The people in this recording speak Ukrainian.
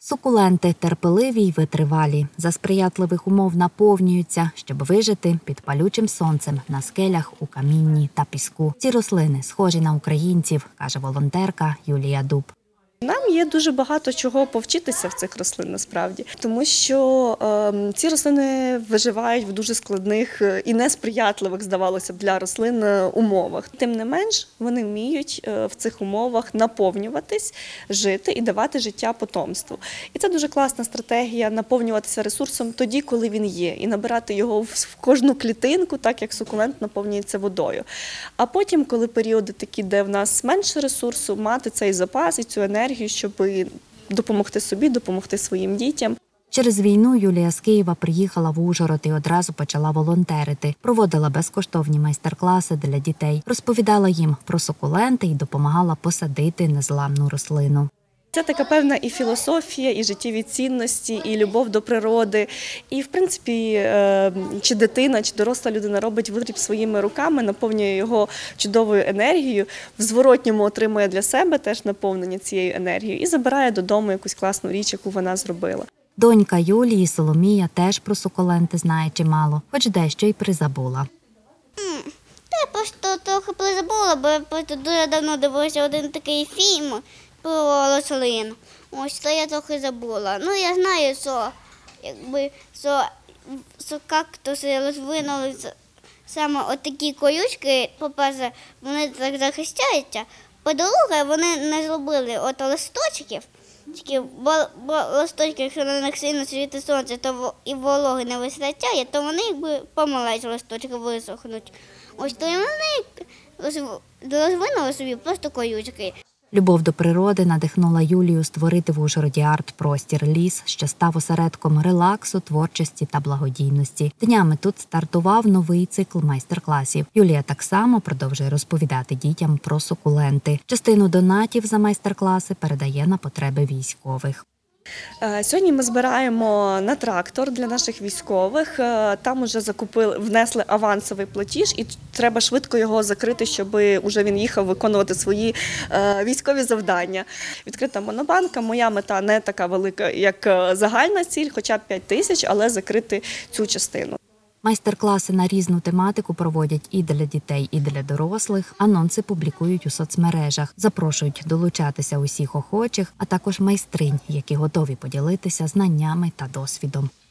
Сукуленти терпеливі й витривалі. За сприятливих умов наповнюються, щоб вижити під палючим сонцем на скелях, у камінні та піску. Ці рослини схожі на українців, каже волонтерка Юлія Дуб. Нам є дуже багато чого повчитися в цих рослин насправді, тому що ці рослини виживають в дуже складних і несприятливих, здавалося б, для рослин умовах. Тим не менш, вони вміють в цих умовах наповнюватись, жити і давати життя потомству. І це дуже класна стратегія наповнюватися ресурсом тоді, коли він є, і набирати його в кожну клітинку, так як сукулент наповнюється водою. А потім, коли періоди такі, де в нас менше ресурсу, мати цей запас і цю енергію, щоб допомогти собі, допомогти своїм дітям. Через війну Юлія з Києва приїхала в Ужгород і одразу почала волонтерити. Проводила безкоштовні майстер-класи для дітей, розповідала їм про сукуленти і допомагала посадити незламну рослину. Це така певна і філософія, і життєві цінності, і любов до природи. І, в принципі, чи дитина, чи доросла людина робить витріб своїми руками, наповнює його чудовою енергією, в зворотньому отримує для себе теж наповнення цією енергією і забирає додому якусь класну річ, яку вона зробила. Донька Юлії, Соломія, теж про сукуленти знає чимало, хоч дещо й призабула. Я просто трохи призабула, бо я просто дуже давно дивилася один такий фільм про рослин. Ось це я трохи забула. Ну, я знаю, що кактуси розвинули саме отакі колючки. По-перше, вони так захищаються. По-друге, вони не зробили от листочків. Тільки листочки, якщо на них сильно світить сонце, то і вологи не вистачає, то вони якби помалець листочки висохнуть. Ось то вони розвинули собі просто колючки. Любов до природи надихнула Юлію створити в Ужгороді арт-простір «Ліс», що став осередком релаксу, творчості та благодійності. Днями тут стартував новий цикл майстер-класів. Юлія так само продовжує розповідати дітям про сукуленти. Частину донатів за майстер-класи передає на потреби військових. Сьогодні ми збираємо на трактор для наших військових. Там вже внесли авансовий платіж і треба швидко його закрити, щоб уже він їхав виконувати свої військові завдання. Відкрита монобанка. Моя мета не така велика, як загальна ціль, хоча б 5 тисяч, але закрити цю частину. Майстер-класи на різну тематику проводять і для дітей, і для дорослих. Анонси публікують у соцмережах. Запрошують долучатися усіх охочих, а також майстринь, які готові поділитися знаннями та досвідом.